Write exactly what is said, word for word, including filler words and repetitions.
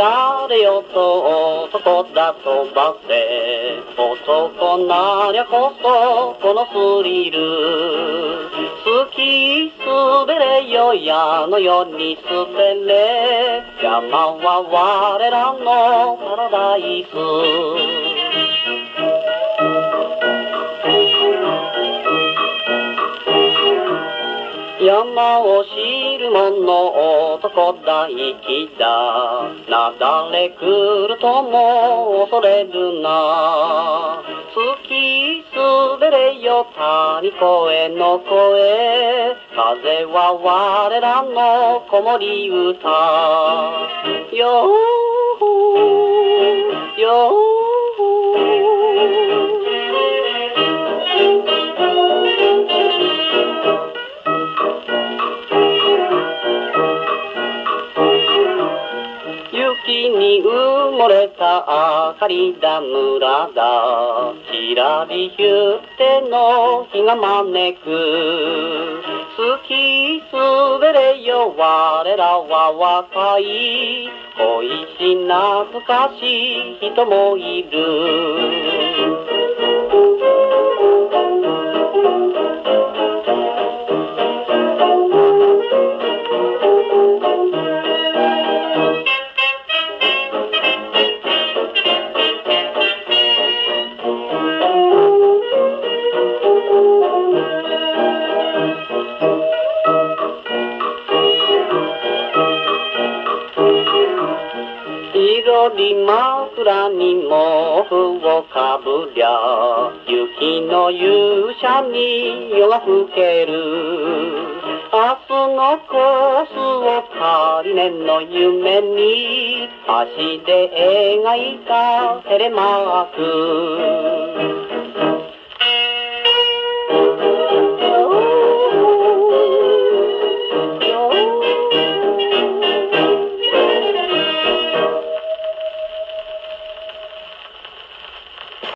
なれよと男だ飛ばせ、男なりゃこそこのスリル、好き滑れよ矢のように捨てれ、山は我らのパラダイス。山を知る者男大気だ、なだれ来るとも恐れるな。好き滑れよ谷越えの声、風は我らの子守歌。よーよー雪に埋もれた明かりだ村だ、ちらりひゅっての日が招く。好き滑れよ我らは若い、恋し懐かしい人もいる。白り枕に毛布をかぶりゃ、雪の勇者に夜が更ける。明日のコースを仮年の夢に、足で描いたテレマーク。